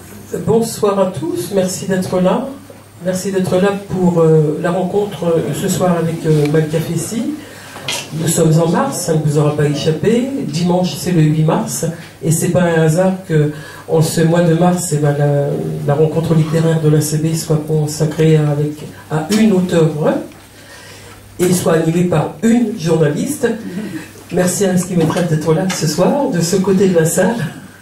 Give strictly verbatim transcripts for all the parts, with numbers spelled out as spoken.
Bonsoir à tous, merci d'être là. Merci d'être là pour euh, la rencontre euh, ce soir avec euh, Malka Fessi. Nous sommes en mars, ça ne vous aura pas échappé. Dimanche, c'est le huit mars. Et c'est pas un hasard que, en ce mois de mars, eh ben, la, la rencontre littéraire de l'A C B soit consacrée avec, à une auteure et soit animée par une journaliste. Merci à Ski Métrel d'être là ce soir, de ce côté de la salle.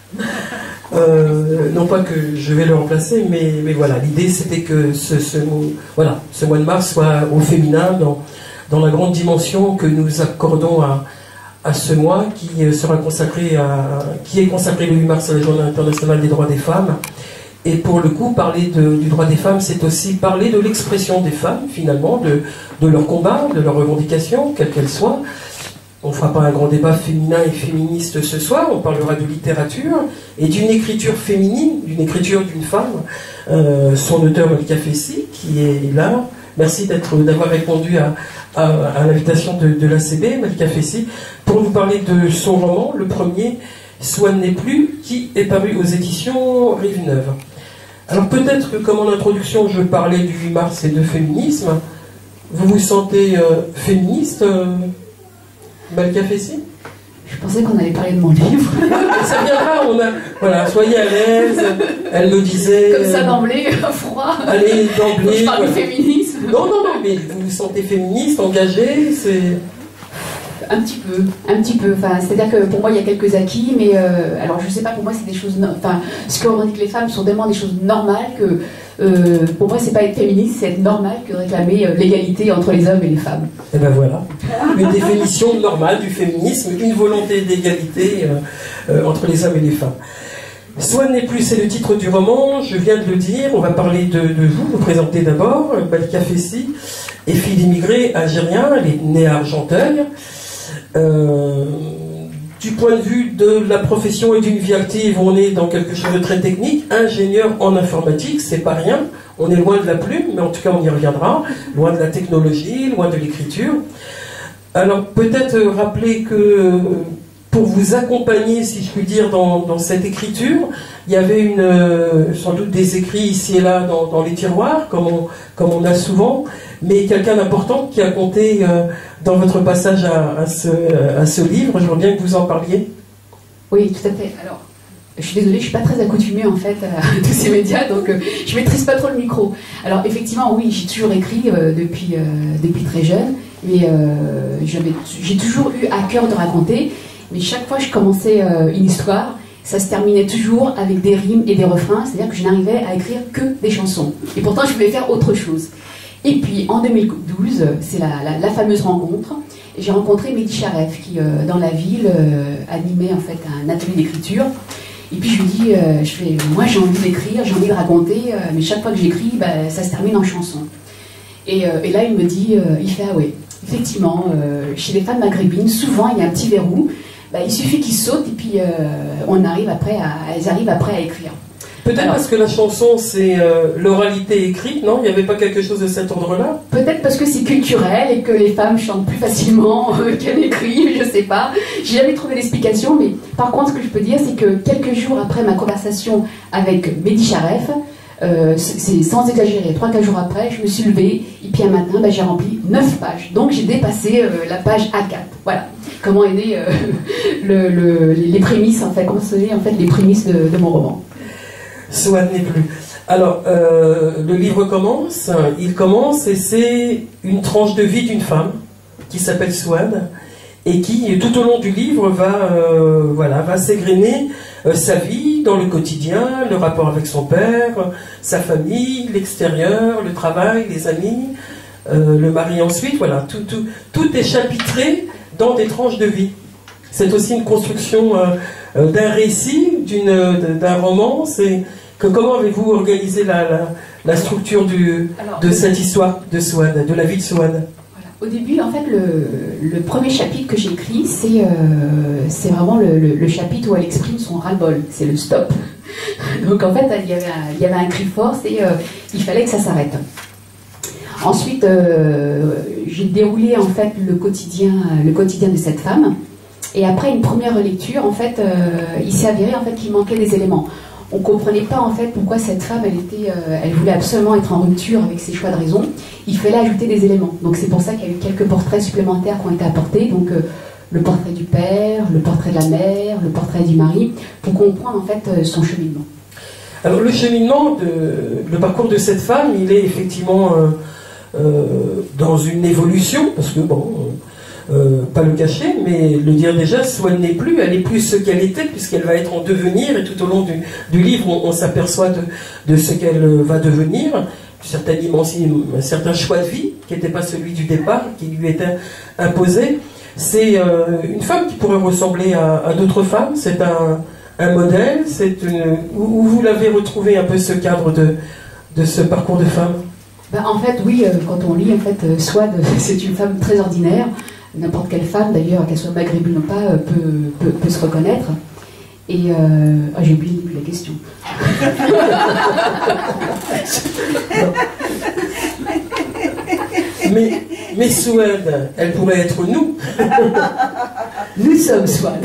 Euh, non pas que je vais le remplacer, mais, mais voilà, l'idée c'était que ce, ce, voilà, ce mois de mars soit au féminin, dans, dans la grande dimension que nous accordons à, à ce mois qui sera consacré à, qui est consacré le huit mars à la Journée internationale des droits des femmes. Et pour le coup, parler de, du droit des femmes, c'est aussi parler de l'expression des femmes, finalement, de, de leur combat, de leurs revendications, quelles qu'elles soient. On ne fera pas un grand débat féminin et féministe ce soir, on parlera de littérature et d'une écriture féminine, d'une écriture d'une femme, euh, son auteur Malka Fessi, qui est là. Merci d'avoir répondu à, à, à l'invitation de, de l'A C B, Malka Fessi, pour nous parler de son roman, le premier, Swann n'est plus, qui est paru aux éditions Rive-Neuve. Alors peut-être que comme en introduction je parlais du huit mars et de féminisme, vous vous sentez euh, féministe euh, Malka Fessi? Je pensais qu'on allait parler de mon livre. Ça viendra, on a... Voilà, soyez à l'aise, elle le disait... Comme ça d'emblée, froid. Allez, d'emblée... Je parle voilà. du féminisme. Non, non, non, mais vous vous sentez féministe, engagée, c'est... Un petit peu, un petit peu. Enfin, c'est-à-dire que pour moi, il y a quelques acquis, mais euh, alors je sais pas, pour moi, c'est des choses... No... Enfin, ce que revendiquent les femmes sont tellement des choses normales que euh, pour moi, c'est pas être féministe, c'est être normal que réclamer euh, l'égalité entre les hommes et les femmes. Et ben voilà, une définition normale du féminisme, une volonté d'égalité euh, euh, entre les hommes et les femmes. Swann n'est plus, c'est le titre du roman, je viens de le dire, on va parler de, de vous, vous présenter d'abord. Malka Fessi est fille d'immigrés algériens, elle est née à Argenteuil. Euh, du point de vue de la profession et d'une vie active, on est dans quelque chose de très technique, ingénieur en informatique, c'est pas rien, on est loin de la plume, mais en tout cas on y reviendra, loin de la technologie, loin de l'écriture. Alors peut-être rappeler que pour vous accompagner, si je puis dire, dans, dans cette écriture, il y avait une, euh, sans doute des écrits ici et là dans, dans les tiroirs, comme on, comme on a souvent, mais quelqu'un d'important qui a compté euh, dans votre passage à, à, ce, à ce livre. J'aimerais bien que vous en parliez. Oui, tout à fait. Alors, je suis désolée, je ne suis pas très accoutumée en fait à tous ces médias, donc euh, je ne maîtrise pas trop le micro. Alors effectivement, oui, j'ai toujours écrit euh, depuis, euh, depuis très jeune, mais euh, j'ai toujours eu à cœur de raconter, mais chaque fois que je commençais euh, une histoire, ça se terminait toujours avec des rimes et des refrains, c'est-à-dire que je n'arrivais à écrire que des chansons. Et pourtant, je voulais faire autre chose. Et puis, en deux mille douze, c'est la, la, la fameuse rencontre, et j'ai rencontré Mehdi Charef, qui, euh, dans la ville, euh, animait en fait un atelier d'écriture. Et puis, je lui dis, euh, je fais, moi, j'ai envie d'écrire, j'ai envie de raconter, euh, mais chaque fois que j'écris, bah, ça se termine en chanson. Et, euh, et là, il me dit, euh, il fait, ah ouais, effectivement, euh, chez les femmes maghrébines, souvent, il y a un petit verrou. Bah, il suffit qu'ils sautent et puis euh, on arrive après à, elles arrivent après à écrire. Peut-être parce que la chanson, c'est euh, l'oralité écrite, non? Il n'y avait pas quelque chose de cet ordre-là? Peut-être parce que c'est culturel et que les femmes chantent plus facilement euh, qu'elles écrivent, je sais pas. J'ai jamais trouvé l'explication, mais par contre, ce que je peux dire, c'est que quelques jours après ma conversation avec Mehdi Charef, euh, c'est sans exagérer, trois quatre jours après, je me suis levée et puis un matin, bah, j'ai rempli neuf pages. Donc j'ai dépassé euh, la page A quatre. Voilà. Comment est né euh, le, le, les prémices, en fait, comment sont nées en fait les prémices de, de mon roman. Swann n'est plus. Alors, euh, le livre commence, il commence et c'est une tranche de vie d'une femme qui s'appelle Swann et qui, tout au long du livre, va, euh, voilà, va s'égrener euh, sa vie dans le quotidien, le rapport avec son père, sa famille, l'extérieur, le travail, les amis, euh, le mari ensuite, voilà, tout, tout, tout est chapitré dans des tranches de vie. C'est aussi une construction euh, d'un récit, d'un roman. C'est que comment avez-vous organisé la, la, la structure du, Alors, de cette histoire de Swann, de la vie de Swann? Voilà. Au début, en fait, le, le premier chapitre que j'ai écrit, c'est euh, vraiment le, le, le chapitre où elle exprime son ras-le-bol. C'est le stop. Donc en fait, il y avait un, il y avait un cri fort, c'est euh, il fallait que ça s'arrête. Ensuite, euh, j'ai déroulé en fait le quotidien, le quotidien de cette femme. Et après une première lecture, en fait, euh, il s'est avéré en fait qu'il manquait des éléments. on ne comprenait pas en fait pourquoi cette femme, elle, était, euh, elle voulait absolument être en rupture avec ses choix de raison. Il fallait ajouter des éléments. Donc c'est pour ça qu'il y a eu quelques portraits supplémentaires qui ont été apportés. Donc euh, le portrait du père, le portrait de la mère, le portrait du mari, pour comprendre en fait euh, son cheminement. Alors le cheminement, de, le parcours de cette femme, il est effectivement euh, euh, dans une évolution, parce que bon... Euh, pas le cacher, mais le dire déjà, soit elle n'est plus, elle n'est plus ce qu'elle était, puisqu'elle va être en devenir, et tout au long du, du livre, on, on s'aperçoit de, de ce qu'elle va devenir, certaines dimensions, un certain choix de vie, qui n'était pas celui du départ, qui lui était imposé. C'est euh, une femme qui pourrait ressembler à, à d'autres femmes, c'est un, un modèle, c'est une, où, où vous l'avez retrouvé un peu ce cadre de, de ce parcours de femme? Ben, en fait, oui, euh, quand on lit, en fait, euh, Swad, c'est une femme très ordinaire. N'importe quelle femme, d'ailleurs, qu'elle soit maghrébine ou pas, euh, peut, peut, peut se reconnaître. Et euh... ah, j'ai oublié la question. mais, mais Swad, elle pourrait être nous. Nous sommes Swad.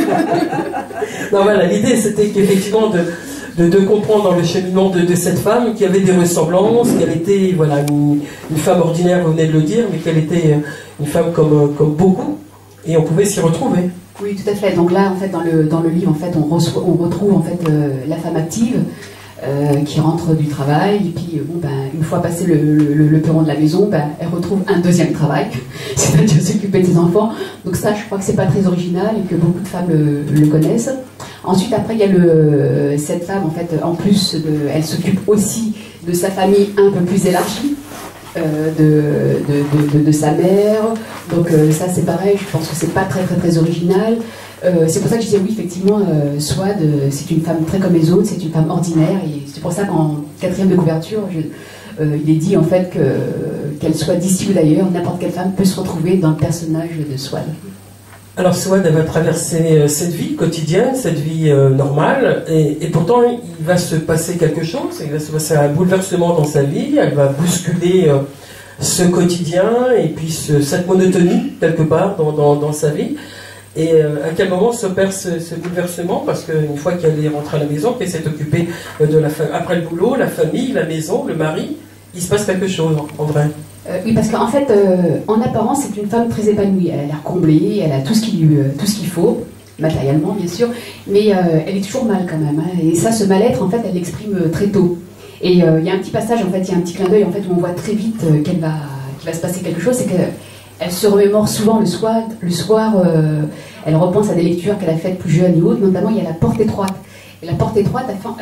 Non, voilà, l'idée c'était qu'effectivement de, de, de comprendre dans le cheminement de, de cette femme qu'il y avait des ressemblances, qu'elle était voilà, une, une femme ordinaire, vous venez de le dire, mais qu'elle était une femme comme, comme beaucoup, et on pouvait s'y retrouver. Oui, tout à fait. Donc là, en fait, dans le, dans le livre, en fait, on, reçoit, on retrouve en fait euh, la femme active euh, qui rentre du travail, et puis bon, ben, une fois passé le, le, le perron de la maison, ben, elle retrouve un deuxième travail, c'est-à-dire s'occuper de ses enfants. Donc ça, je crois que c'est pas très original et que beaucoup de femmes le, le connaissent. Ensuite, après, il y a le, cette femme, en fait, en plus, de, elle s'occupe aussi de sa famille un peu plus élargie. Euh, de, de, de, de sa mère, donc euh, ça c'est pareil, je pense que c'est pas très très très original. Euh, c'est pour ça que je disais oui, effectivement, euh, Swad, euh, c'est une femme très comme les autres, c'est une femme ordinaire, et c'est pour ça qu'en quatrième de couverture, je, euh, il est dit en fait que qu'elle soit d'ici ou d'ailleurs, n'importe quelle femme peut se retrouver dans le personnage de Swad. Alors Swad, elle va traverser cette vie quotidienne, cette vie euh, normale, et, et pourtant il va se passer quelque chose, il va se passer un bouleversement dans sa vie, elle va bousculer euh, ce quotidien et puis ce, cette monotonie quelque part dans, dans, dans sa vie. Et euh, à quel moment s'opère ce, ce bouleversement? Parce qu'une fois qu'elle est rentrée à la maison, qu'elle s'est occupée de la fa- après le boulot, la famille, la maison, le mari, il se passe quelque chose en vrai. Euh, oui, parce qu'en fait, euh, en apparence, c'est une femme très épanouie. Elle a l'air comblée, elle a tout ce qu'il euh, tout ce qu'il faut, matériellement bien sûr, mais euh, elle est toujours mal quand même. Hein, et ça, ce mal-être, en fait, elle l'exprime euh, très tôt. Et il euh, y a un petit passage, en fait, il y a un petit clin d'œil, en fait, où on voit très vite euh, qu'elle va, qu'il va se passer quelque chose, c'est qu'elle se remémore souvent le soir, le soir euh, elle repense à des lectures qu'elle a faites plus jeune et autres, notamment il y a La Porte étroite. Et La Porte étroite, euh,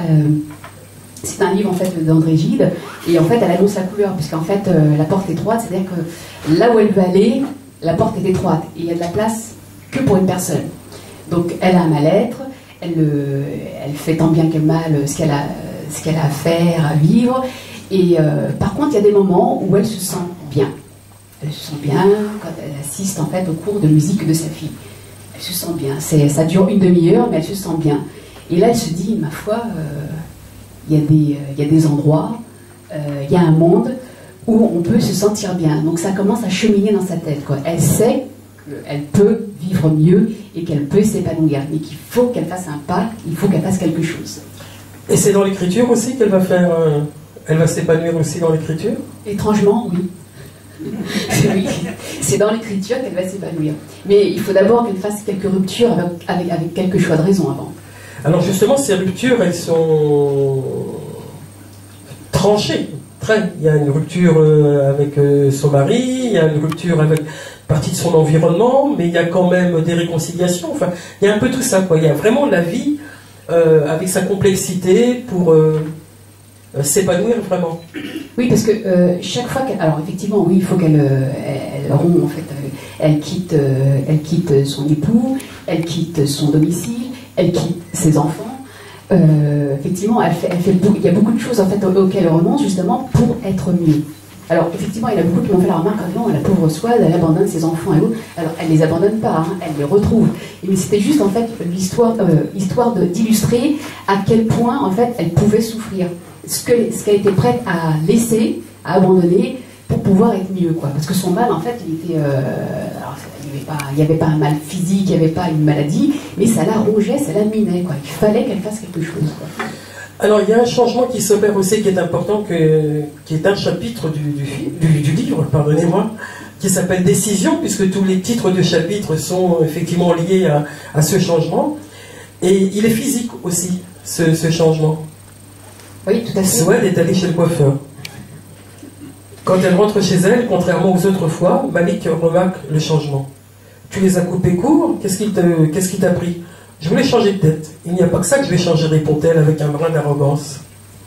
c'est un livre en fait d'André Gide, et en fait elle annonce la couleur, puisqu'en fait euh, la porte étroite, c'est-à-dire que là où elle veut aller, la porte est étroite, et il y a de la place que pour une personne. Donc elle a un mal-être, elle, euh, elle fait tant bien que mal ce qu'elle a, ce qu'elle a à faire, à vivre, et euh, par contre il y a des moments où elle se sent bien. Elle se sent bien quand elle assiste en fait au cours de musique de sa fille. Elle se sent bien, c'est, ça dure une demi-heure, mais elle se sent bien. Et là elle se dit, ma foi... Euh, Il y, a des, il y a des endroits, euh, il y a un monde où on peut se sentir bien. Donc ça commence à cheminer dans sa tête, quoi. Elle sait qu'elle peut vivre mieux et qu'elle peut s'épanouir, mais qu'il faut qu'elle fasse un pas, il faut qu'elle fasse quelque chose. Et c'est dans l'écriture aussi qu'elle va faire, euh, elle va s'épanouir aussi dans l'écriture? Étrangement, oui. Oui. C'est dans l'écriture qu'elle va s'épanouir. Mais il faut d'abord qu'elle fasse quelques ruptures avec, avec, avec quelques choix de raison avant. Alors justement, ces ruptures, elles sont tranchées. Très. Il y a une rupture avec son mari, il y a une rupture avec partie de son environnement, mais il y a quand même des réconciliations. Enfin, il y a un peu tout ça, quoi. Il y a vraiment la vie euh, avec sa complexité pour euh, s'épanouir vraiment. Oui, parce que euh, chaque fois qu'elle... Alors effectivement, oui, il faut qu'elle euh, elle rompt, en fait. Elle quitte, euh, elle quitte son époux, elle quitte son domicile, elle quitte ses enfants. Euh, effectivement, elle fait, elle fait, il y a beaucoup de choses en fait, auxquelles elle renonce justement pour être mieux. Alors, effectivement, il y en a beaucoup qui m'ont fait la remarque, ah non, la pauvre Swad, elle abandonne ses enfants et autres. Alors, elle ne les abandonne pas, hein, elle les retrouve. Mais c'était juste, en fait, l'histoire, euh, histoire de, d'illustrer à quel point, en fait, elle pouvait souffrir. Ce, que, ce qu'elle était prête à laisser, à abandonner, pour pouvoir être mieux, quoi. Parce que son mal, en fait, il était... Euh, alors, il n'y avait pas, il n'y avait pas un mal physique, il n'y avait pas une maladie, mais ça la rongeait, ça la minait, quoi. Il fallait qu'elle fasse quelque chose, quoi. Alors, il y a un changement qui s'opère aussi qui est important, que, qui est un chapitre du, du, du, du livre, pardonnez-moi, qui s'appelle Décision, puisque tous les titres de chapitres sont effectivement liés à, à ce changement. Et il est physique aussi, ce, ce changement. Oui, tout à fait. Souad est allée chez le coiffeur. Quand elle rentre chez elle, contrairement aux autres fois, Malik remarque le changement. Tu les as coupés courts, qu'est-ce qui te, qu'est-ce qui t'a pris? Je voulais changer de tête. Il n'y a pas que ça que je vais changer, répond-elle avec un brin d'arrogance.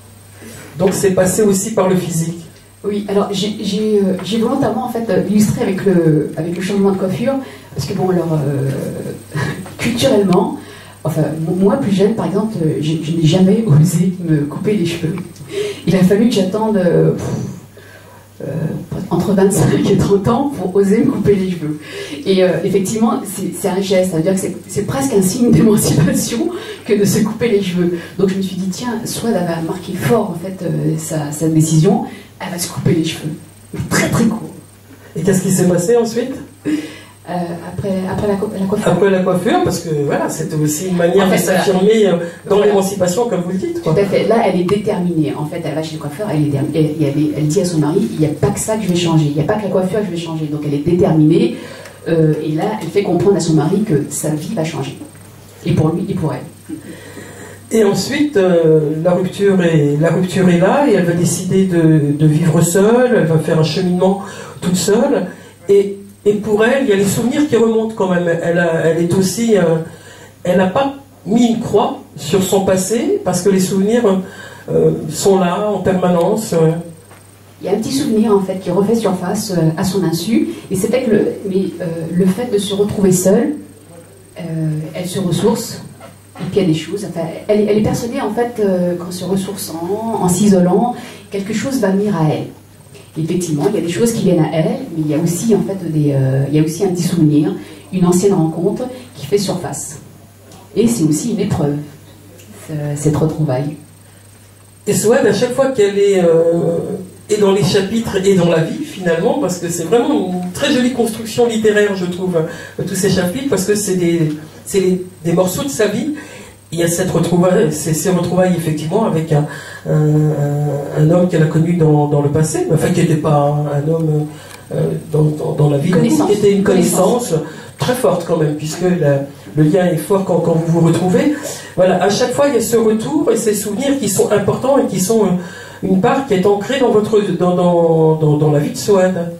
Donc c'est passé aussi par le physique. Oui, alors j'ai euh, volontairement en fait illustré avec le, avec le changement de coiffure, parce que bon, alors, euh, culturellement, enfin, moi plus jeune par exemple, je, je n'ai jamais osé me couper les cheveux. Il a fallu que j'attende euh, euh, entre vingt-cinq et trente ans pour oser me couper les cheveux. Et euh, effectivement, c'est un geste, ça veut dire que c'est presque un signe d'émancipation que de se couper les cheveux. Donc je me suis dit, tiens, Souad avait marqué fort en fait euh, sa, sa décision, elle va se couper les cheveux. Très très court. Et qu'est-ce qui s'est passé ensuite? Euh, après, après la, la coiffure. Après la coiffure, parce que voilà, c'était aussi une manière en fait, de s'affirmer voilà. dans voilà. l'émancipation, comme vous le dites. Quoi. Tout à fait. Là, elle est déterminée. En fait, elle va chez le coiffeur, elle, est, elle, elle, elle dit à son mari, il n'y a pas que ça que je vais changer, il n'y a pas que la coiffure que je vais changer. Donc elle est déterminée, euh, et là, elle fait comprendre à son mari que sa vie va changer. Et pour lui, et pour elle. Et ensuite, euh, la, rupture est, la rupture est là, et elle va décider de, de vivre seule, elle va faire un cheminement toute seule, et Et pour elle, il y a les souvenirs qui remontent quand même. Elle, a, elle est aussi, euh, elle n'a pas mis une croix sur son passé parce que les souvenirs euh, sont là en permanence. Euh. Il y a un petit souvenir en fait qui refait surface euh, à son insu. Et c'est vrai que le, mais, euh, le fait de se retrouver seule, euh, elle se ressource. Et puis il y a des choses. Enfin, elle, elle est persuadée en fait euh, qu'en se ressourçant, en s'isolant, quelque chose va venir à elle. Effectivement, il y a des choses qui viennent à elle, mais il y a aussi en fait des, euh, il y a aussi un petit souvenir, une ancienne rencontre qui fait surface. Et c'est aussi une épreuve, cette retrouvaille. Et Souad, à chaque fois qu'elle est, euh, est dans les chapitres et dans la vie, finalement, parce que c'est vraiment une très jolie construction littéraire, je trouve, tous ces chapitres, parce que c'est des, des, des morceaux de sa vie. Il y a cette retrouvaille, ces, ces retrouvailles effectivement avec un, un, un homme qu'elle a connu dans, dans le passé, mais enfin qui n'était pas un homme euh, dans, dans, dans la vie, qui était une connaissance, connaissance très forte quand même, puisque la, le lien est fort quand, quand vous vous retrouvez. Voilà, à chaque fois il y a ce retour et ces souvenirs qui sont importants et qui sont une part qui est ancrée dans, votre, dans, dans, dans, dans la vie de Souad.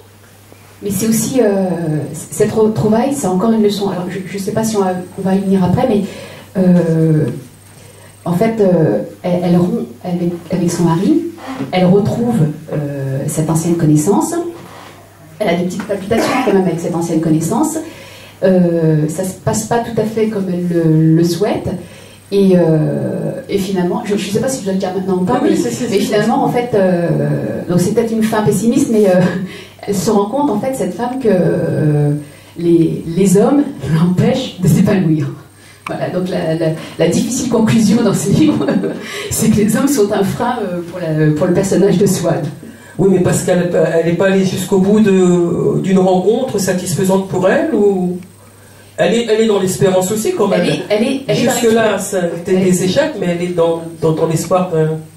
Mais c'est aussi, euh, cette retrouvaille, c'est encore une leçon. Alors je ne sais pas si on va, on va y venir après, mais Euh, en fait, euh, elle, elle rompt avec, avec son mari, elle retrouve euh, cette ancienne connaissance, elle a des petites palpitations quand même avec cette ancienne connaissance, euh, ça ne se passe pas tout à fait comme elle le, le souhaite, et, euh, et finalement, je ne sais pas si je dois le dire maintenant ou pas, oui, mais, c'est, c'est, mais finalement, en fait, euh, donc c'est peut-être une fin pessimiste, mais euh, elle se rend compte, en fait, cette femme, que euh, les, les hommes l'empêchent de s'épanouir. Voilà, donc la, la, la difficile conclusion dans ce livre, c'est que les hommes sont un frein pour, la, pour le personnage de Souad. Oui, mais parce qu'elle n'est pas allée jusqu'au bout d'une rencontre satisfaisante pour elle, ou elle est, elle est dans l'espérance aussi quand même. Elle est, elle est, elle Jusque-là, c'était des échecs, mais elle est dans, dans, dans l'espoir.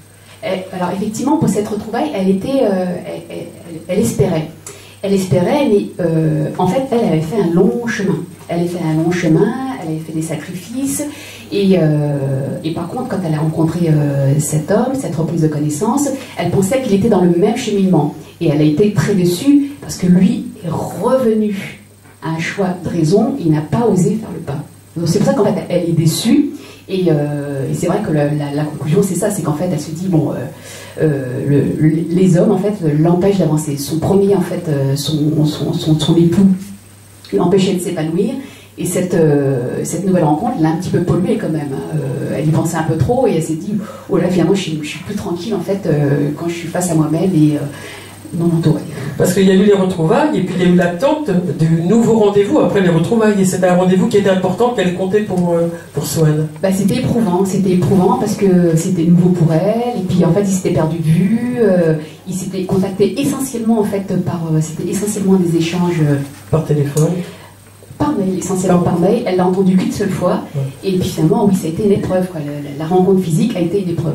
Alors effectivement, pour cette retrouvaille, elle était, euh, elle, elle, elle espérait. Elle espérait, mais euh, en fait, elle avait fait un long chemin. Elle avait fait un long chemin, elle avait fait des sacrifices, et, euh, et par contre, quand elle a rencontré euh, cet homme, cette reprise de connaissance, elle pensait qu'il était dans le même cheminement. Et elle a été très déçue, parce que lui est revenu à un choix de raison, il n'a pas osé faire le pas. Donc c'est pour ça qu'en fait, elle est déçue, et, euh, et c'est vrai que la, la, la conclusion, c'est ça, c'est qu'en fait, elle se dit, bon... Euh, Euh, le, le, les hommes en fait l'empêchent d'avancer. Son premier en fait, euh, son, son, son, son époux l'empêchait de s'épanouir, et cette, euh, cette nouvelle rencontre l'a un petit peu polluée quand même. Euh, elle y pensait un peu trop et elle s'est dit oh là finalement je suis, je suis plus tranquille en fait euh, quand je suis face à moi-même et euh, non entourée. Parce qu'il y a eu les retrouvailles et puis il y a eu l'attente du nouveau rendez-vous après les retrouvailles, et c'était un rendez-vous qui était important, qu'elle comptait pour, pour Souad. Bah, c'était éprouvant, c'était éprouvant parce que c'était nouveau pour elle, et puis en fait il s'était perdu de vue, euh, il s'était contacté essentiellement en fait par, euh, c'était essentiellement des échanges euh, par téléphone. par mail, essentiellement par mail. Elle l'a entendu qu'une seule fois. Ouais. Et puis finalement, oui, ça a été une épreuve, quoi. La, la rencontre physique a été une épreuve.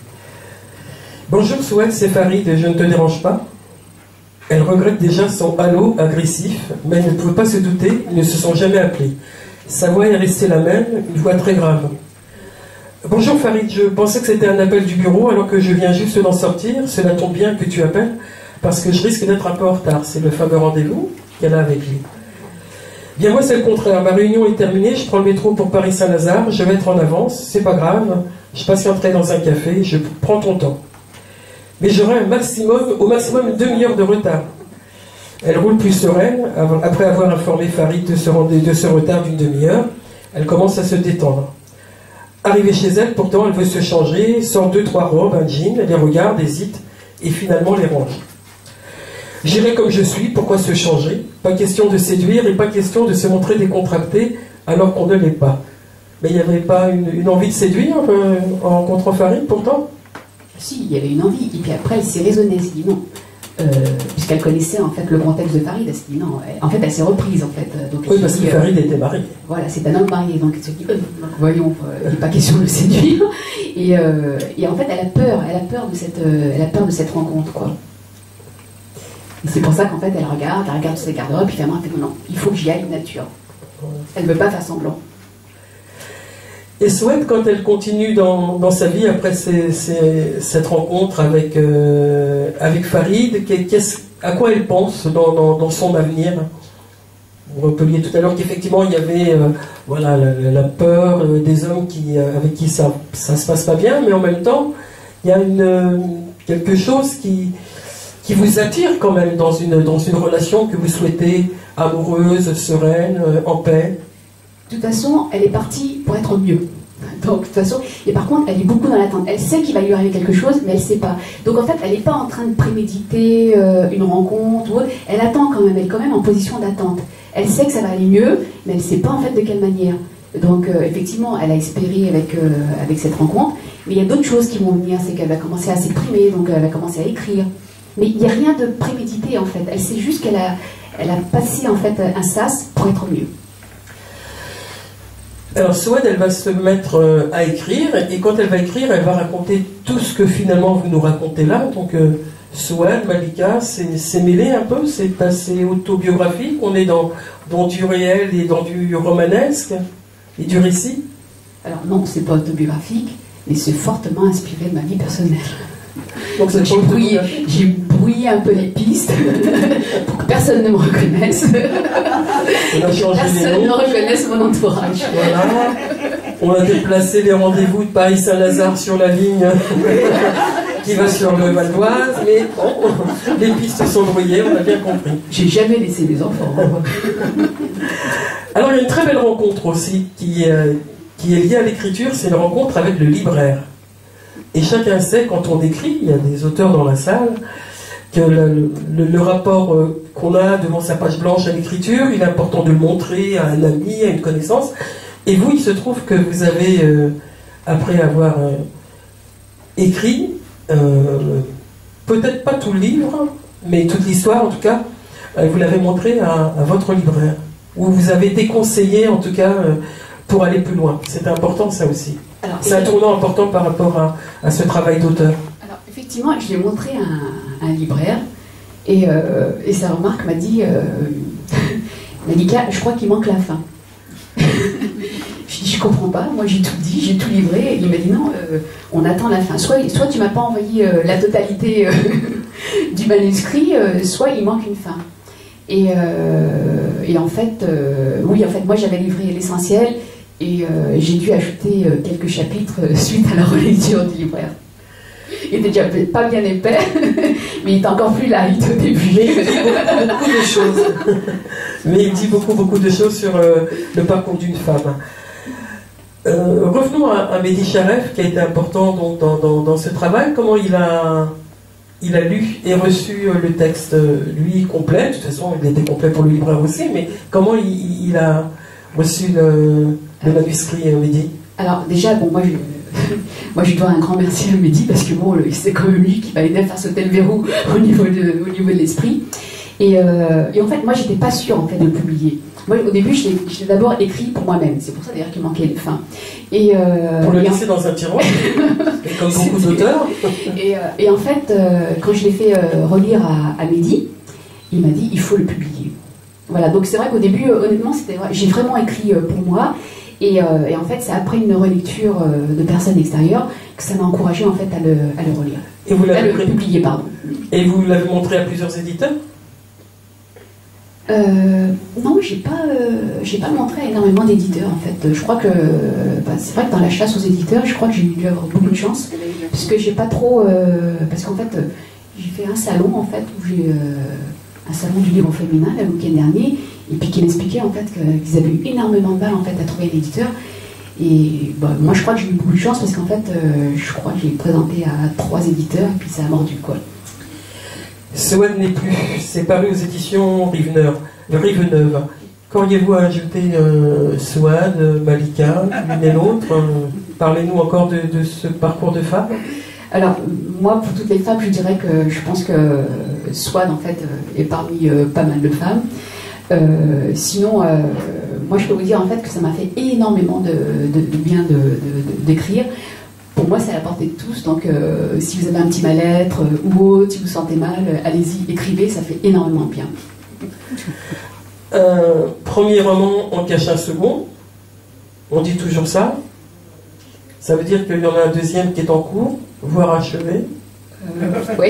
Bonjour Souad, c'est Farid, je ne te dérange pas. Elle regrette déjà son halo agressif, mais elle ne pouvait pas se douter, ils ne se sont jamais appelés. Sa voix est restée la même, une voix très grave. Bonjour Farid, je pensais que c'était un appel du bureau alors que je viens juste d'en sortir. Cela tombe bien que tu appelles parce que je risque d'être un peu en retard. C'est le fameux rendez-vous qu'elle a avec lui. Bien moi c'est le contraire. Ma réunion est terminée, je prends le métro pour Paris-Saint-Lazare. Je vais être en avance, c'est pas grave. Je patienterai dans un café, je prends ton temps. Mais j'aurai un maximum, au maximum une demi-heure de retard. Elle roule plus sereine. Après avoir informé Farid de ce, de ce retard d'une demi-heure, elle commence à se détendre. Arrivée chez elle, pourtant, elle veut se changer, sort deux, trois robes, un jean, elle les regarde, hésite, et finalement les range. J'irai comme je suis, pourquoi se changer? Pas question de séduire et pas question de se montrer décontracté alors qu'on ne l'est pas. Mais il n'y avait pas une, une envie de séduire euh, en rencontrant Farid, pourtant? Si, il y avait une envie, et puis après elle s'est raisonnée, elle s'est dit non. Euh, puisqu'elle connaissait en fait le contexte de Farid, elle s'est dit non, elle, en fait elle s'est reprise en fait. Donc, oui, parce dit, que Farid euh, était marié. Voilà, c'est un homme marié, donc elle se dit, euh, donc, voyons, il n'est pas question de le séduire. Et, euh, et en fait elle a peur, elle a peur de cette, euh, elle a peur de cette rencontre, quoi. Et c'est pour ça qu'en fait elle regarde, elle regarde ses garde-robes, puis finalement elle fait non, non, il faut que j'y aille nature. Elle ne veut pas faire semblant. Et souhaite, quand elle continue dans, dans sa vie après ces, ces, cette rencontre avec, euh, avec Farid, à quoi elle pense dans, dans, dans son avenir? Vous rappeliez tout à l'heure qu'effectivement il y avait euh, voilà, la, la peur euh, des hommes qui, euh, avec qui ça ne se passe pas bien, mais en même temps il y a une, euh, quelque chose qui, qui vous attire quand même dans une, dans une relation que vous souhaitez amoureuse, sereine, euh, en paix. De toute façon, elle est partie pour être mieux. Donc, de toute façon, et par contre, elle est beaucoup dans l'attente. Elle sait qu'il va lui arriver quelque chose, mais elle ne sait pas. Donc, en fait, elle n'est pas en train de préméditer euh, une rencontre ou autre. Elle attend quand même. Elle est quand même en position d'attente. Elle sait que ça va aller mieux, mais elle ne sait pas en fait de quelle manière. Donc, euh, effectivement, elle a espéré avec, euh, avec cette rencontre. Mais il y a d'autres choses qui vont venir. C'est qu'elle va commencer à s'exprimer, donc elle va commencer à écrire. Mais il n'y a rien de prémédité, en fait. Elle sait juste qu'elle a, elle a passé en fait un sas pour être mieux. Alors Souad, elle va se mettre à écrire, et quand elle va écrire, elle va raconter tout ce que finalement vous nous racontez là. Donc euh, Souad, Malika, c'est mêlé un peu, c'est assez autobiographique, on est dans, dans du réel et dans du romanesque, et du récit. Alors non, c'est pas autobiographique, mais c'est fortement inspiré de ma vie personnelle. Donc, Donc j'ai brouillé, brouillé un peu les pistes pour que personne ne me reconnaisse. On a changé personne les noms. ne reconnaisse mon entourage. Voilà. On a déplacé les rendez-vous de Paris-Saint-Lazare sur la ligne qui va sur le Val d'Oise, mais bon, les pistes sont brouillées, on a bien compris. J'ai jamais laissé mes enfants. Alors il y a une très belle rencontre aussi qui, euh, qui est liée à l'écriture, c'est une rencontre avec le libraire. Et chacun sait, quand on écrit, il y a des auteurs dans la salle, que le, le, le rapport euh, qu'on a devant sa page blanche à l'écriture, il est important de le montrer à un ami, à une connaissance. Et vous, il se trouve que vous avez, euh, après avoir euh, écrit, euh, peut-être pas tout le livre, mais toute l'histoire en tout cas, euh, vous l'avez montré à, à votre libraire, où vous avez été conseillé en tout cas euh, pour aller plus loin. C'est important ça aussi. C'est un tournant important par rapport à, à ce travail d'auteur. Alors, effectivement, je l'ai montré à un, un libraire et, euh, et sa remarque m'a dit euh, Malika, je crois qu'il manque la fin. Je dis, je comprends pas, moi j'ai tout dit, j'ai tout livré. Et il m'a dit non, euh, on attend la fin. Soit, soit tu m'as pas envoyé euh, la totalité euh, du manuscrit, euh, soit il manque une fin. Et, euh, et en fait, euh, oui, en fait, moi j'avais livré l'essentiel. Et euh, j'ai dû ajouter euh, quelques chapitres euh, suite à la relecture du libraire. Il était déjà pas bien épais, mais il était encore plus light au début. Mais il dit beaucoup, beaucoup de choses. Mais il dit beaucoup, beaucoup de choses sur euh, le parcours d'une femme. Euh, revenons à, à Mehdi Charef, qui a été important donc, dans, dans, dans ce travail. Comment il a, il a lu et reçu euh, le texte, euh, lui, complet. De toute façon, il était complet pour le libraire aussi, mais comment il, il a reçu le... le manuscrit, Mehdi? Alors déjà, bon, moi je, moi je dois un grand merci à Mehdi parce que bon, c'est quand même lui qui m'a aidé à faire sauter le verrou au niveau de, au niveau de l'esprit. Et, euh, et en fait, moi, j'étais pas sûre en fait de le publier. Moi, au début, je l'ai d'abord écrit pour moi-même. C'est pour ça d'ailleurs qu'il manquait une fin. Et, euh, pour le et laisser en... dans un tiroir, comme beaucoup d'auteurs. Et, euh, et en fait, euh, quand je l'ai fait euh, relire à, à Mehdi, il m'a dit il faut le publier. Voilà, donc c'est vrai qu'au début, euh, honnêtement, c'était vrai, j'ai vraiment écrit euh, pour moi. Et, euh, et en fait, c'est après une relecture euh, de personnes extérieures que ça m'a encouragé en fait à le, à le relire. Et vous l'avez à le publier, pardon. Et vous l'avez montré à plusieurs éditeurs? Euh, non, j'ai pas, euh, j'ai pas montré à énormément d'éditeurs en fait. Je crois que, bah, c'est vrai que dans la chasse aux éditeurs, je crois que j'ai dû avoir beaucoup de chance, puisque j'ai pas trop, euh, parce qu'en fait, j'ai fait un salon en fait où j'ai euh, un salon du livre féminin le week-end dernier, et puis qui m'expliquait en fait qu'ils avaient eu énormément de mal en fait à trouver un éditeur. Et bah, moi, je crois que j'ai eu beaucoup de chance parce qu'en fait, euh, je crois que j'ai présenté à trois éditeurs et puis ça a mordu quoi. Souad n'est plus, c'est paru aux éditions Riveneur, Riveneuve. Qu'auriez-vous à ajouter, euh, Souad, Malika, l'une et l'autre? euh, Parlez-nous encore de, de ce parcours de femme. Alors, moi, pour toutes les femmes, je dirais que je pense que Souad, en fait, est parmi euh, pas mal de femmes. Euh, sinon, euh, moi, je peux vous dire, en fait, que ça m'a fait énormément de, de, de bien de, de, d'écrire. Pour moi, c'est à la portée de tous, donc euh, si vous avez un petit mal-être euh, ou autre, si vous vous sentez mal, euh, allez-y, écrivez, ça fait énormément de bien. Euh, premier roman, on cache un second. On dit toujours ça. Ça veut dire qu'il y en a un deuxième qui est en cours, voire achevé. Euh, oui.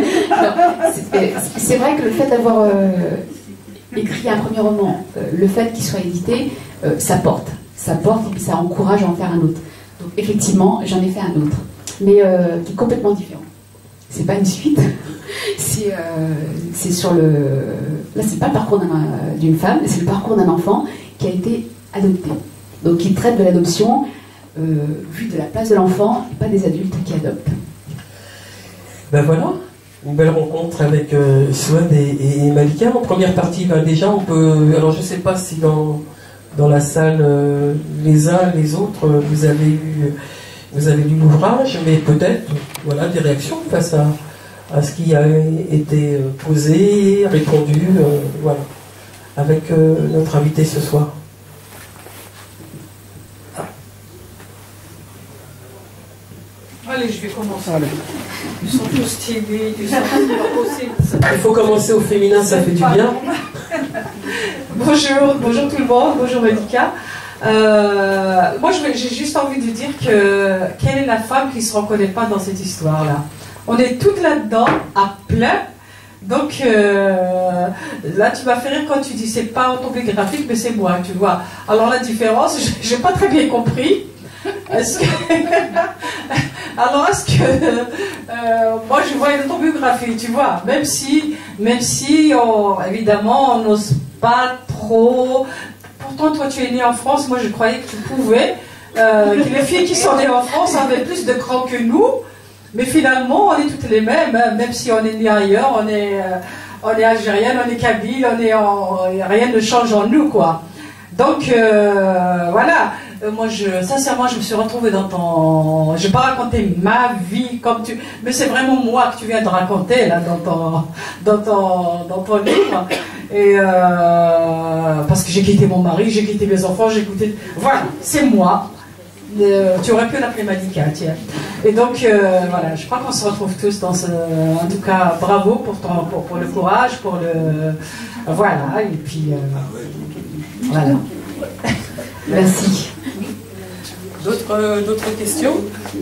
C'est vrai que le fait d'avoir euh, écrit un premier roman, euh, le fait qu'il soit édité, euh, ça porte. Ça porte et puis ça encourage à en faire un autre. Donc effectivement, j'en ai fait un autre, mais euh, qui est complètement différent. C'est pas une suite, c'est euh, sur le... Là, c'est pas le parcours d'une femme, c'est le parcours d'un enfant qui a été adopté. Donc qui traite de l'adoption, euh, vu de la place de l'enfant, et pas des adultes qui adoptent. Ben voilà, une belle rencontre avec euh, Souad et, et, et Malika. En première partie, ben déjà, on peut... Alors je sais pas si dans... Dans la salle, euh, les uns, les autres, euh, vous avez eu, vous avez lu l'ouvrage, mais peut-être, voilà, des réactions face à, à ce qui a été posé, répondu, euh, voilà, avec euh, notre invité ce soir. Ah. Allez, je vais commencer. Allez. Ils sont tous timides, ils sont pas possibles. Il faut commencer au féminin, ça fait du bien. Bonjour, bonjour tout le monde, bonjour Malika. Euh, moi, j'ai juste envie de dire que quelle est la femme qui ne se reconnaît pas dans cette histoire-là? On est toutes là-dedans, à plein. Donc, euh, là, tu m'as fait rire quand tu dis c'est pas autobiographique, mais c'est moi, tu vois. Alors, la différence, j'ai pas très bien compris. Est-ce que... Alors, est-ce que euh, moi, je vois une autobiographie, tu vois, même si, même si on, évidemment, on n'ose pas trop. Pourtant, toi, tu es né en France. Moi, je croyais que tu pouvais. Euh, que les filles qui sont nées en France avaient plus de cran que nous. Mais finalement, on est toutes les mêmes. Hein, même si on est né ailleurs, on est, euh, on est algérienne, on est kabyle, on est en, rien ne change en nous, quoi. Donc, euh, voilà. Euh, moi, je, sincèrement, je me suis retrouvée dans ton... Je ne vais pas raconter ma vie comme tu... Mais c'est vraiment moi que tu viens de raconter, là, dans ton, dans ton, dans ton livre. Et euh, parce que j'ai quitté mon mari, j'ai quitté mes enfants, j'ai quitté... Voilà, c'est moi. Euh, tu aurais pu l'appeler Malika, tiens. Et donc, euh, voilà, je crois qu'on se retrouve tous dans ce... En tout cas, bravo pour, ton, pour, pour le courage, pour le... Voilà, et puis... Euh, voilà. Merci. D'autres euh, d'autres questions?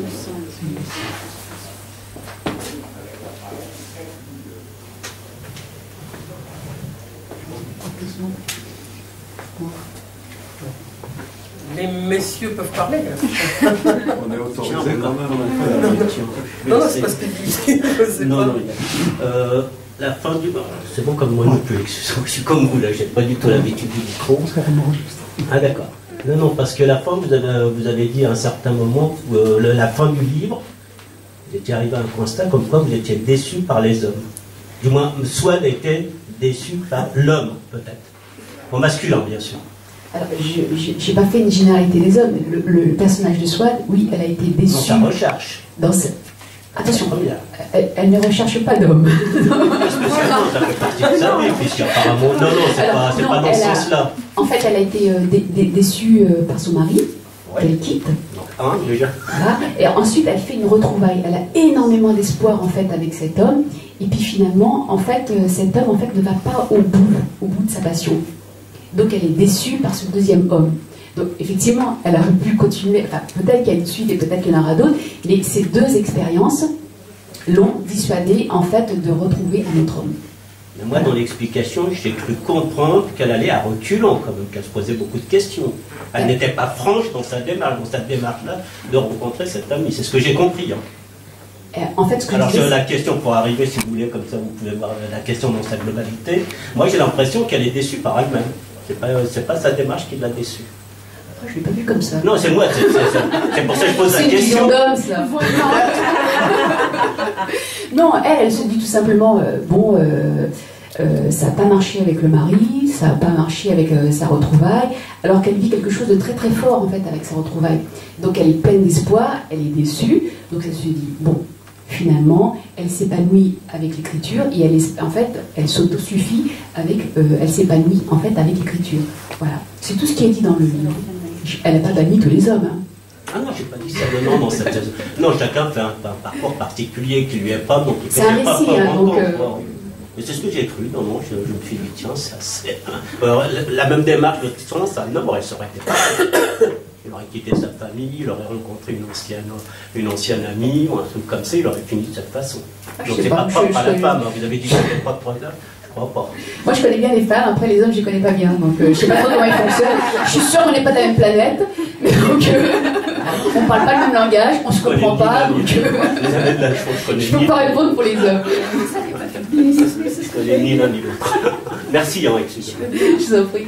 Les messieurs peuvent parler. On est autorisé quand même. Non, non, c'est parce que non, non, euh, la fin du... C'est bon comme moi non plus, je suis comme vous là, j'ai pas du tout l'habitude du micro. Ah d'accord. Non, non, parce que la fin, vous avez, vous avez dit à un certain moment, euh, le, la fin du livre, vous étiez arrivé à un constat comme quoi vous étiez déçu par les hommes. Du moins, Souad était déçu par l'homme, peut-être. Au masculin, bien sûr. Alors, je n'ai pas fait une généralité des hommes. Le, le personnage de Souad, oui, elle a été déçue. Dans sa recherche. Dans ce... Attention, elle, elle ne recherche pas d'homme. Spécialement, ça fait partie de sa vie, puisqu'apparemment, non, non, c'est pas, c'est pas dans ce sens-là. En fait, elle a été euh, dé, dé, déçue euh, par son mari, Ouais. qu'elle quitte. Donc, un, déjà. Voilà. Et ensuite, elle fait une retrouvaille. Elle a énormément d'espoir en fait avec cet homme. Et puis finalement, en fait, euh, cet homme en fait ne va pas au bout, au bout de sa passion. Donc, elle est déçue par ce deuxième homme. Donc, effectivement, elle aurait pu continuer. Enfin, peut-être qu'il y a une suite et peut-être qu'il y en aura d'autres. Mais ces deux expériences l'ont dissuadée en fait de retrouver un autre homme. Mais moi, dans l'explication, j'ai cru comprendre qu'elle allait à reculons, quand même, qu'elle se posait beaucoup de questions. Elle Ouais. n'était pas franche dans sa démarche, dans cette démarche-là, de rencontrer cet ami. C'est ce que j'ai compris. Hein. Euh, en fait, ce que Alors, je disais, la question, pour arriver, si vous voulez, comme ça, vous pouvez voir la question dans sa globalité. Moi, j'ai l'impression qu'elle est déçue par elle-même. C'est pas, c'est pas sa démarche qui l'a déçue. après, je ne l'ai pas vu comme ça. Non, c'est moi, c'est, c'est, c'est, c'est pour ça que je pose la C'est une vision question. d'homme, ça. Non, elle, elle se dit tout simplement, euh, bon, euh, euh, ça n'a pas marché avec le mari, ça n'a pas marché avec euh, sa retrouvaille, alors qu'elle vit quelque chose de très très fort en fait avec sa retrouvaille. Donc elle est pleine d'espoir, elle est déçue, donc elle se dit, bon, finalement, elle s'épanouit avec l'écriture et elle est, en fait, elle s'autosuffit avec, euh, elle s'épanouit en fait avec l'écriture. Voilà, c'est tout ce qui est dit dans le livre. Elle n'a pas banni tous les hommes. Hein. Ah non, j'ai pas dit ça. Non, non, non, ça, ça, non, chacun fait un, un parcours particulier qui lui est pas, donc il C'est un pas, récit, pas hein, vraiment donc, euh, bon. Et c'est ce que j'ai cru. Non, non, je, je me suis dit, tiens, c'est assez. Alors, la, la même démarche de toute façon, ça, non, elle serait été pareil. Il aurait quitté sa famille, il aurait rencontré une ancienne, une ancienne amie, ou un truc comme ça, il aurait fini de cette façon. Ah, je Donc sais c'est pas, pas je- propre je à la connais- femme, hein. Vous avez dit qu'il n'y avait pas de problème. Je crois pas. Moi, je connais bien les femmes, après les hommes, je les connais pas bien. Donc, euh, je sais pas trop comment ils fonctionnent. Je suis sûre qu'on n'est pas de la même planète. Mais donc, euh, on parle pas le même langage, on se Je connais comprend ni pas. l'un ni Donc, l'autre. euh, Vous avez de la chance, je connais je peux ni pas l'un. répondre pour les hommes. Je connais ni l'un ni l'autre. Merci, hein, excusez-moi. Je vous en prie.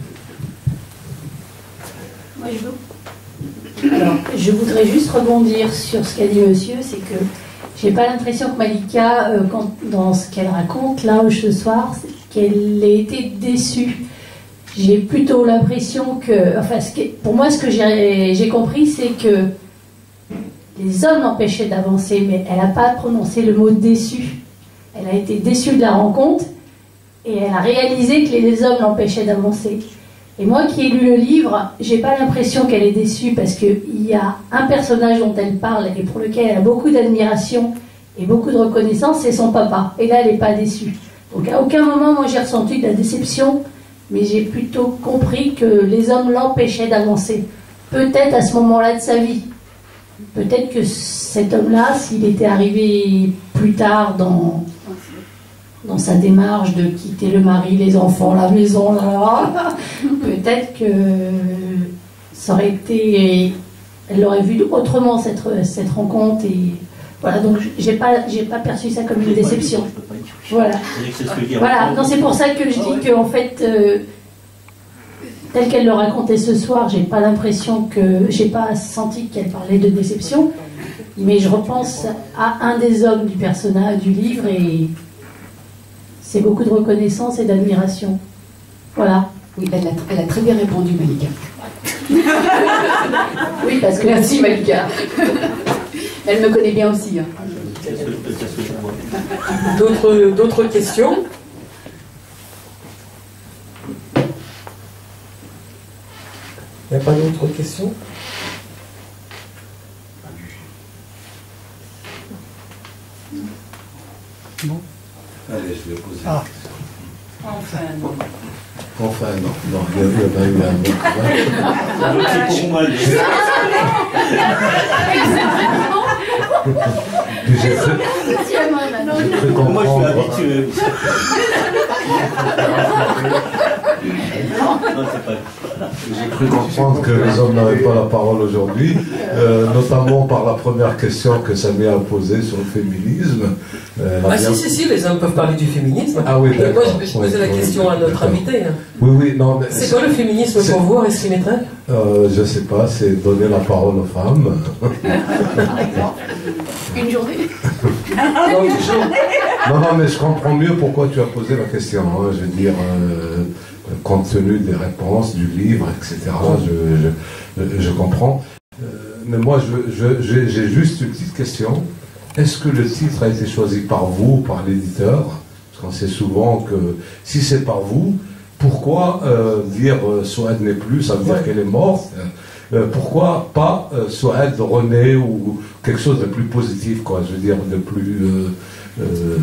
Moi, je veux. Alors, je voudrais juste rebondir sur ce qu'a dit monsieur, c'est que j'ai pas l'impression que Malika, euh, quand, dans ce qu'elle raconte là ce soir, c'est qu'elle ait été déçue. J'ai plutôt l'impression que, enfin, ce qui- pour moi, ce que j'ai j'ai compris, c'est que les hommes l'empêchaient d'avancer, mais elle n'a pas prononcé le mot déçu. Elle a été déçue de la rencontre et elle a réalisé que les hommes l'empêchaient d'avancer. Et moi qui ai lu le livre, j'ai pas l'impression qu'elle est déçue parce qu'il y a un personnage dont elle parle et pour lequel elle a beaucoup d'admiration et beaucoup de reconnaissance, c'est son papa. Et là, elle n'est pas déçue. Donc à aucun moment, moi, j'ai ressenti de la déception, mais j'ai plutôt compris que les hommes l'empêchaient d'avancer. Peut-être à ce moment-là de sa vie. Peut-être que cet homme-là, s'il était arrivé plus tard dans, dans sa démarche de quitter le mari, les enfants, la maison, là, là, là, peut-être que ça aurait été... Elle l'aurait vu autrement, cette, cette rencontre. Et voilà, donc j'ai pas, j'ai pas perçu ça comme une déception. Je peux pas dire. Voilà. C'est ce que je dis. Voilà, non, c'est pour ça que je dis qu'en fait, euh, tel qu'elle le racontait ce soir, j'ai pas l'impression que, j'ai pas senti qu'elle parlait de déception, mais je repense à un des hommes du personnage du livre et c'est beaucoup de reconnaissance et d'admiration. Voilà. Oui, elle a, elle a très bien répondu, Malika. Oui, parce que Merci, Malika. Elle me connaît bien aussi. Hein. C'est ce que je- c'est ce que je vois. D'autres, d'autres questions? Il n'y a pas d'autres questions? Allez, je vais poser. Ah. Enfin, non. Enfin, non, non, il y a- il y a pas eu un autre. Donc, c'est pour moi. le- Puis j'ai cru, j'ai cru Moi, je suis comprendre. habitué. Non, c'est pas. J'ai cru comprendre que les hommes n'avaient pas la parole aujourd'hui, euh, notamment par la première question que Samia a posée sur le féminisme. Euh, elle a Ah bien- si, si, si, les hommes peuvent parler du féminisme. Ah oui, Et moi, d'accord. je, je posais la Oui, question oui, à notre d'accord. invité. hein. Oui, oui, non, mais C'est quoi le féminisme c'est- pour vous, Aristide Métraire? euh, je sais pas, c'est donner la parole aux femmes. Une journée. Non, toujours. Non, non, mais je comprends mieux pourquoi tu as posé la question. hein. Je veux dire, euh, compte tenu des réponses, du livre, et cetera, je, je, je comprends. Euh, mais moi, je- je- j'ai j'ai juste une petite question. est-ce que le titre a été choisi par vous, par l'éditeur? Parce qu'on sait souvent que si c'est par vous, pourquoi euh, dire euh, Souad n'est plus, ça veut dire ouais. qu'elle est morte? euh, Pourquoi pas euh, Souad renaît ou quelque chose de plus positif, quoi, je veux dire, de plus... Euh, euh...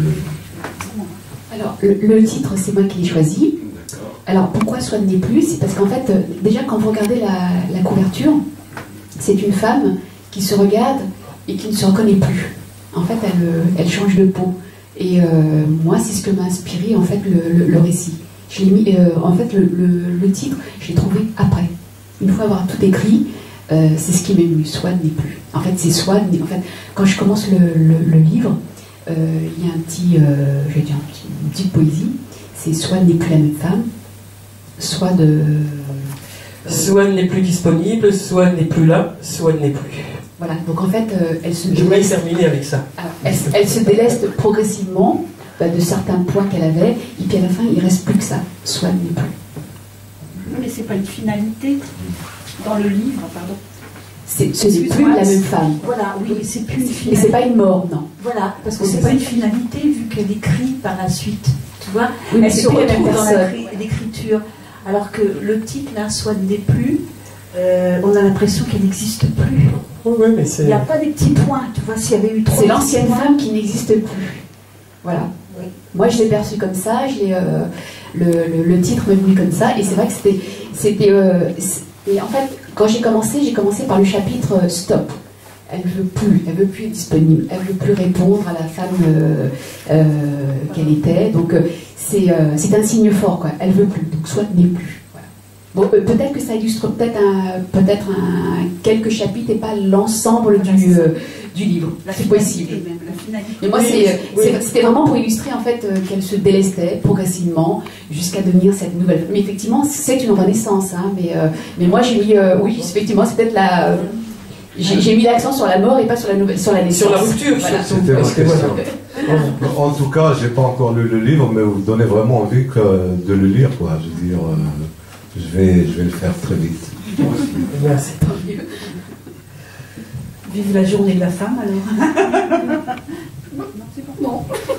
Alors, le, le titre, c'est moi qui l'ai choisi. Alors, pourquoi Souad n'est plus? C'est parce qu'en fait, euh, déjà, quand vous regardez la, la couverture, c'est une femme qui se regarde et qui ne se reconnaît plus. En fait, elle, elle change de peau. Et euh, moi, c'est ce que m'a inspiré, en fait, le, le, le récit. Je l'ai mis, euh, en fait, le, le, le titre, je l'ai trouvé après. Une fois avoir tout écrit, euh, c'est ce qui m'est venu. Souad n'est plus. En fait, c'est Souad. En fait, quand je commence le, le, le livre, il euh, y a un petit, euh, je vais dire, un petit, une petite poésie. C'est Souad n'est plus la même femme. Souad de... Euh, Souad n'est plus disponible, Souad n'est plus là, Souad n'est plus. Voilà, donc en fait, euh, elle se... Je voudrais terminer avec ça. Alors, elle, elle se déleste progressivement bah, de certains points qu'elle avait, et puis à la fin, il ne reste plus que ça. Souad n'est plus. Mais c'est pas une finalité dans le livre, pardon. Ce n'est plus la même femme. Voilà, oui, mais c'est plus une finalité. Mais c'est pas une mort, non. Voilà, parce que c'est pas une finalité vu qu'elle écrit par la suite. Tu vois, oui, mais elle se retrouve dans personne. l'écriture. Alors que le titre, là, Souad n'est plus, euh, on a l'impression qu'elle n'existe plus. Oui, oui, mais c'est... Il n'y a pas des petits points, tu vois, s'il y avait eu trois... C'est l'ancienne femme qui n'existe plus. Voilà. Oui. Moi, je l'ai perçu comme ça, je l'ai, euh, le, le, le titre m'est venu comme ça, et c'est vrai que c'était... c'était euh, et en fait, quand j'ai commencé, j'ai commencé par le chapitre euh, Stop. Elle ne veut plus, elle ne veut plus être disponible, elle ne veut plus répondre à la femme euh, euh, qu'elle était. Donc, euh, c'est euh, un signe fort, quoi. Elle ne veut plus, donc Souad n'est plus. Voilà. Bon, euh, peut-être que ça illustre peut-être un, peut-être un, quelques chapitres et pas l'ensemble du, euh, du livre. C'est possible. Même, la finalité. Mais moi, oui, c'était oui. vraiment pour illustrer en fait euh, qu'elle se délestait progressivement jusqu'à devenir cette nouvelle. Mais effectivement, c'est une renaissance. Hein, mais, euh, mais moi, j'ai mis, euh, oui, effectivement, c'est peut-être la. Euh, J'ai mis l'accent sur la mort et pas sur la, nouvelle, sur la naissance. Sur la rupture, voilà. C'était ma question. En, en tout cas, j'ai pas encore lu le livre, mais vous donnez vraiment envie que, de le lire, quoi. Je veux dire, euh, je, vais, je vais le faire très vite. Merci. Vive la journée de la femme, alors. Non.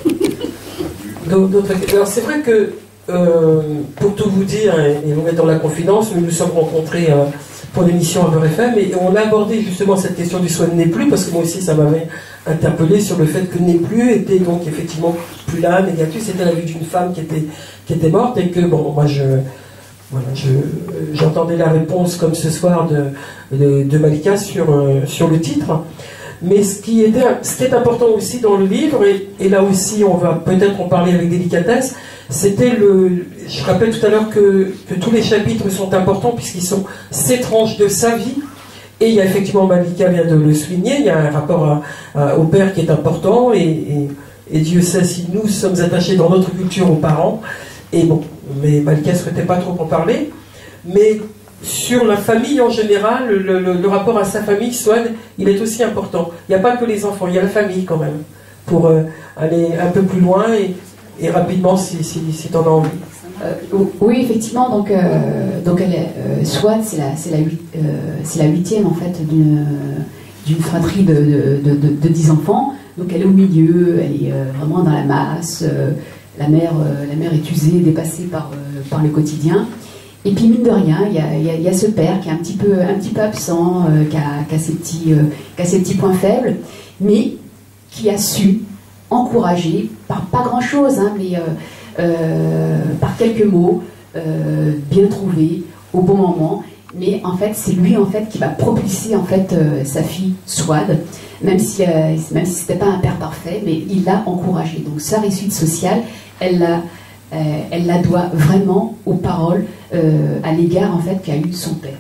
Alors, c'est vrai que, euh, pour tout vous dire, et vous mettre dans la confidence, nous nous sommes rencontrés euh, pour l'émission à Beurre F M, et on a abordé justement cette question du Souad n'est plus, parce que moi aussi ça m'avait interpellé sur le fait que n'est plus était donc effectivement plus là, négatif, c'était la vue d'une femme qui était, qui était morte, et que bon, moi je voilà, j'entendais la réponse comme ce soir de, de, de Malika sur, euh, sur le titre. Mais ce qui, était, ce qui est important aussi dans le livre, et, et là aussi on va peut-être en parler avec délicatesse, c'était le... Je rappelle tout à l'heure que, que tous les chapitres sont importants puisqu'ils sont ces tranches de sa vie. Et il y a effectivement, Malika vient de le souligner, il y a un rapport à, à, au père qui est important, et, et, et Dieu sait si nous sommes attachés dans notre culture aux parents. Et bon, mais Malika ne souhaitait pas trop en parler. Mais sur la famille en général, le, le, le rapport à sa famille, Souad, il est aussi important. Il n'y a pas que les enfants, il y a la famille quand même, pour euh, aller un peu plus loin et, et rapidement si, si, si tu en as envie. Euh, oui, effectivement, donc, euh, donc elle est, euh, Souad, c'est la, c'est la, euh, c'est la huitième en fait d'une d'une fratrie de, de, de, de, de dix enfants. Donc elle est au milieu, elle est euh, vraiment dans la masse. Euh, la mère, euh, la mère est usée, dépassée par, euh, par le quotidien. Et puis mine de rien, il y a, y a, y a ce père qui est un petit peu, un petit peu absent, euh, qui, a, qui, a ses petits, euh, qui a ses petits points faibles, mais qui a su encourager, par pas grand-chose, hein, mais euh, euh, par quelques mots, euh, bien trouvés, au bon moment. Mais en fait, c'est lui en fait qui va propulser en fait euh, sa fille Souad, même si euh, même si c'était pas un père parfait, mais il l'a encouragée. Donc sa réussite sociale, elle la euh, elle la doit vraiment aux paroles euh, à l'égard en fait qu'a eu son père.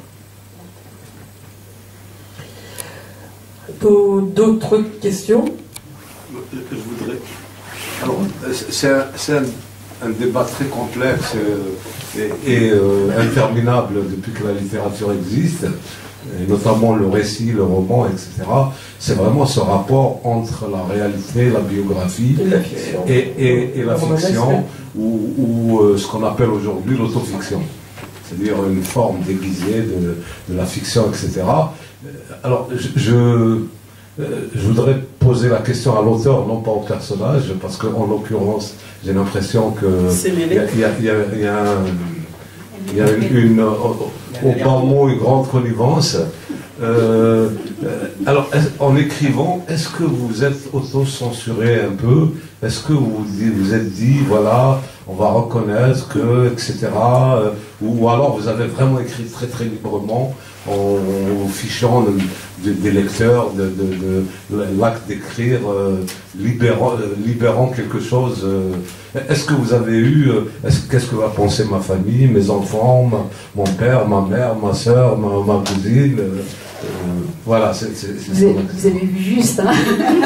D'autres questions? Je voudrais. Alors, c'est un, un, un débat très complexe et, et euh, interminable depuis que la littérature existe, et notamment le récit, le roman, et cetera. C'est vraiment ce rapport entre la réalité, la biographie et la fiction, et, et, et la fiction, ou, ou euh, ce qu'on appelle aujourd'hui l'autofiction. C'est-à-dire une forme déguisée de, de la fiction, et cetera. Alors, je, je, je voudrais poser la question à l'auteur, non pas au personnage, parce qu'en l'occurrence, j'ai l'impression que il y a, y a, y a, y a, un, y a une, une au, au bas mot, une grande connivence. Euh, alors, en écrivant, est-ce que vous êtes auto-censuré un peu? Est-ce que vous vous êtes dit, voilà, on va reconnaître que, et cetera. Ou alors vous avez vraiment écrit très très librement en, en fichant de, de, des lecteurs de, de, de l'acte d'écrire, euh, libérant, libérant quelque chose. Euh, est-ce que vous avez eu, qu'est-ce que va penser ma famille, mes enfants, ma, mon père, ma mère, ma soeur, ma, ma cousine? euh, euh, Voilà, c'est, c'est, c'est vous, avez, vous avez vu juste, hein.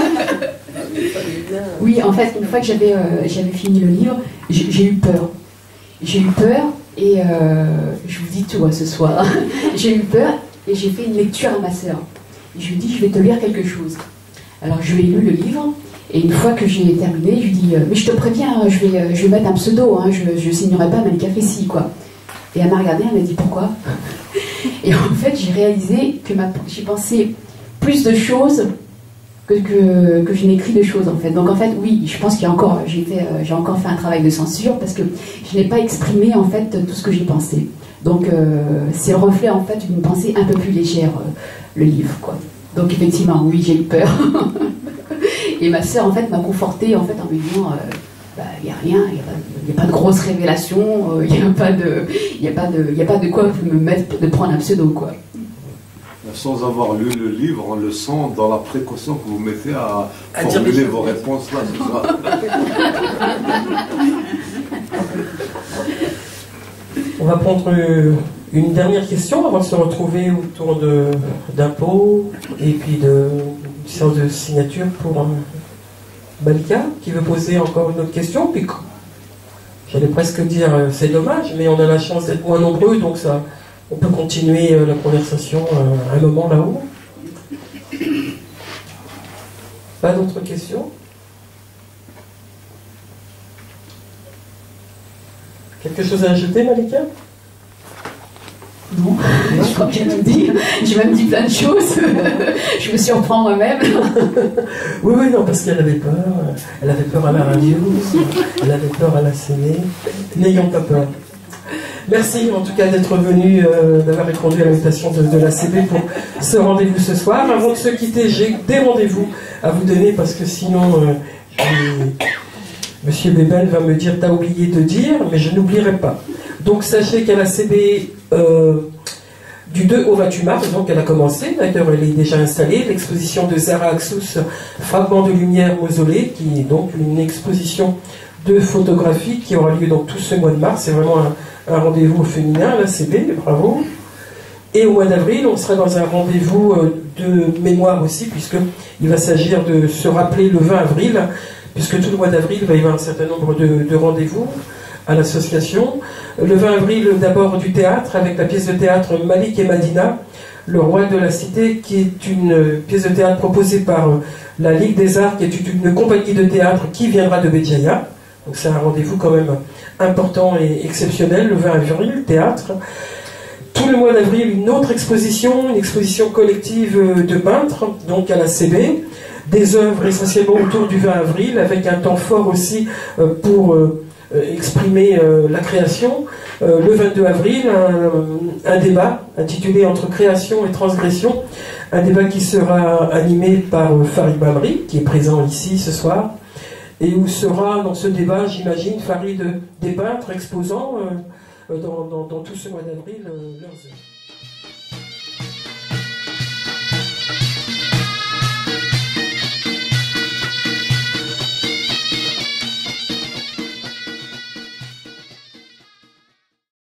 Oui, en fait, une fois que j'avais euh, j'avais fini le livre, j'ai, j'ai eu peur. J'ai eu peur et euh, je vous dis tout hein, ce soir. J'ai eu peur et j'ai fait une lecture à ma sœur. Je lui ai dit, je vais te lire quelque chose. Alors je lui ai lu le livre et une fois que j'ai terminé, je lui ai dit, mais je te préviens, je vais, je vais mettre un pseudo, hein, je ne signerai pas Malika Fessi, quoi. Et elle m'a regardée, elle m'a dit, pourquoi? Et en fait, j'ai réalisé que ma, j'ai pensé plus de choses que, que, que je n'ai écrit de choses, en fait. Donc, en fait, oui, je pense qu'il y a encore, j'ai, fait, euh, j'ai encore fait un travail de censure parce que je n'ai pas exprimé, en fait, tout ce que j'ai pensé. Donc, euh, c'est le reflet, en fait, d'une pensée un peu plus légère, euh, le livre, quoi. Donc, effectivement, oui, j'ai eu peur. Et ma sœur, en fait, m'a confortée, en fait, en me disant... Euh, il n'y a rien, il n'y a, a pas de grosse révélation, il euh, n'y a, pas de, y a, pas de, y a pas de quoi me mettre, de prendre un pseudo, quoi. Sans avoir lu le livre, on le sent dans la précaution que vous mettez à, à formuler vos réponses là ce soir. On va prendre une dernière question avant de se retrouver autour de, d'impôts et puis de séance de signature pour... Malika, qui veut poser encore une autre question, puis j'allais presque dire euh, c'est dommage, mais on a la chance d'être moins nombreux, donc ça, on peut continuer euh, la conversation euh, un moment là-haut. Pas d'autres questions? Quelque chose à ajouter, Malika? Non, je crois que j'ai même dit, j'ai même dit plein de choses. Je me surprends moi-même. Oui, oui, non, parce qu'elle avait peur. Elle avait peur à la radio, elle avait peur à la télé. N'ayons pas peur. Merci en tout cas d'être venu, euh, d'avoir répondu à l'invitation de, de la C B pour ce rendez-vous ce soir. Avant de se quitter, j'ai des rendez-vous à vous donner parce que sinon, euh, Monsieur Bébel va me dire t'as oublié de dire, mais je n'oublierai pas. Donc sachez qu'à la C B, euh, du deux au vingt-huit mars, donc elle a commencé, d'ailleurs elle est déjà installée, l'exposition de Zara Axous, Fragments de lumière mausolée, qui est donc une exposition de photographie qui aura lieu donc tout ce mois de mars. C'est vraiment un, un rendez-vous féminin à la C B, bravo. Et au mois d'avril, on sera dans un rendez-vous de mémoire aussi, puisqu'il va s'agir de se rappeler le vingt avril, puisque tout le mois d'avril, il va y avoir un certain nombre de, de rendez-vous à l'association. Le vingt avril, d'abord du théâtre, avec la pièce de théâtre Malik et Madina, le roi de la cité, qui est une pièce de théâtre proposée par la Ligue des Arts, qui est une compagnie de théâtre qui viendra de Béjaïa. Donc c'est un rendez-vous quand même important et exceptionnel, le vingt avril, théâtre. Tout le mois d'avril, une autre exposition, une exposition collective de peintres, donc à la C B, des œuvres essentiellement autour du vingt avril, avec un temps fort aussi pour exprimer la création. Le vingt-deux avril, un, un débat intitulé Entre création et transgression, un débat qui sera animé par Farid Mamri, qui est présent ici ce soir, et où sera dans ce débat, j'imagine, Farid des peintres exposant euh, dans, dans, dans tout ce mois d'avril euh, leurs œuvres.